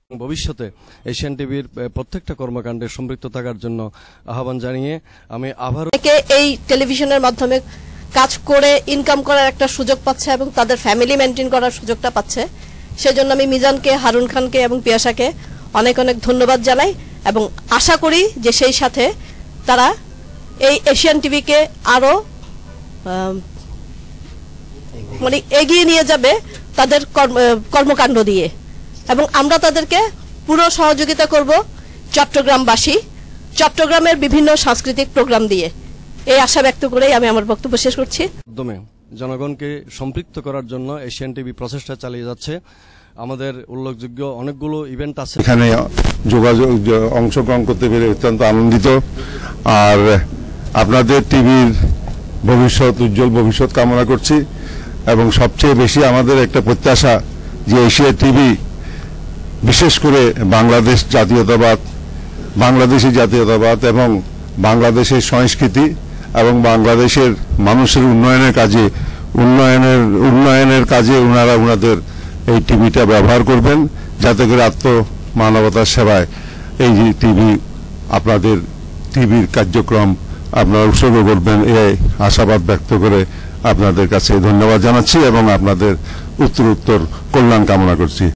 ভবিষ্যতে এশিয়ান টিভির প্রত্যেকটা কর্মকাণ্ডে সম্পৃক্ত থাকার জন্য আহ্বান জানিয়ে আমি আবারও এই টেলিভিশনের মাধ্যমে কাজ করে ইনকাম করার একটা সুযোগ পাচ্ছে এবং তাদের ফ্যামিলি মেনটেন করার সুযোগটা পাচ্ছে। সেজন্য আমি মিজানকে, হারুন খানকে এবং পিয়াসাকে অনেক অনেক ধন্যবাদ জানাই এবং আশা করি যে সেই সাথে তারা এই এশিয়ান টিভিকে আরো মানে এগিয়ে নিয়ে যাবে তাদের কর্মকাণ্ড দিয়ে এবং আমরা তাদেরকে পুরো সহযোগিতা করব চট্টগ্রামবাসী, চট্টগ্রামের বিভিন্ন সাংস্কৃতিক প্রোগ্রাম দিয়ে। এই আশা ব্যক্ত করেই আমি আমার বক্তব্য শেষ করছি। জনগণকে সম্পৃক্ত করার জন্য এশিয়ান টিভি প্রচেষ্টা চালিয়ে যাচ্ছে। আমাদের উল্লেখযোগ্য অনেকগুলো ইভেন্ট আছে, এখানে যোগাযোগ অংশগ্রহণ করতে পেরে অত্যন্ত আনন্দিত। আর আপনাদের টিভির ভবিষ্যৎ, উজ্জ্বল ভবিষ্যৎ কামনা করছি এবং সবচেয়ে বেশি আমাদের একটা প্রত্যাশা যে এশিয়া টিভি বিশেষ করে বাংলাদেশি জাতীয়তাবাদ এবং বাংলাদেশের সংস্কৃতি এবং বাংলাদেশের মানুষের উন্নয়নের কাজে ওনাদের এই টিভিটা ব্যবহার করবেন, যাতে করে মানবতার সেবায় এই যে আপনাদের টিভির কার্যক্রম আপনারা উৎসর্গ করবেন, এই আশাবাদ ব্যক্ত করে আপনাদের কাছে ধন্যবাদ জানাচ্ছি এবং আপনাদের উত্তরোত্তর কল্যাণ কামনা করছি।